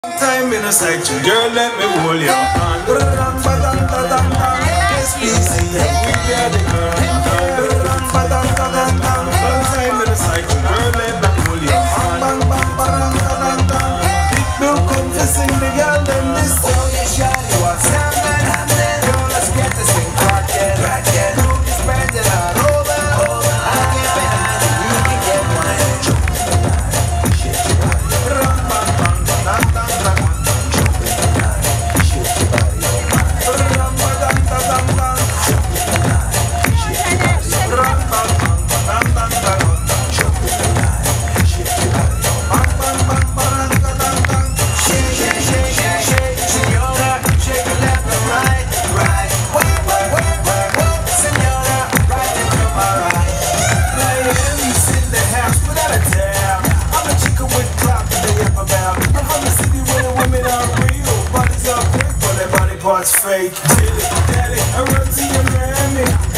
Time in a section, girl, let me hold your hand. Yes, please, we are the girl. One time in a section, girl, let me hold your hand. Big Bill come to sing the girl, then this song is shiny. What's happening? Girl, let's get this thing cracking. Move this bandit on over. I get behind you, you can get one. Parts fake, dilly, daddy, I run to your mammy.